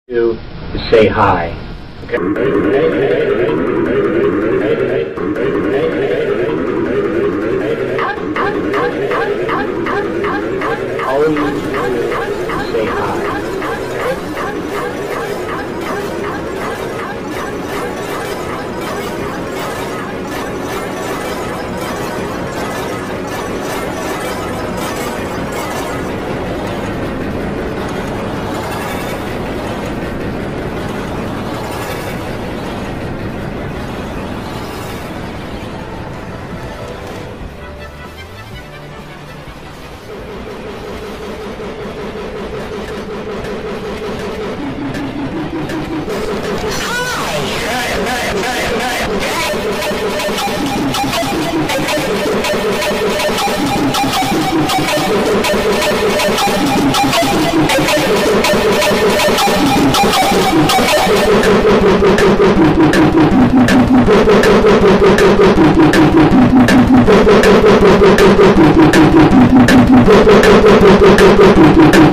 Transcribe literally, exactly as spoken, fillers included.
do is say hi. Okay? All you need to do is say hi. Thank you.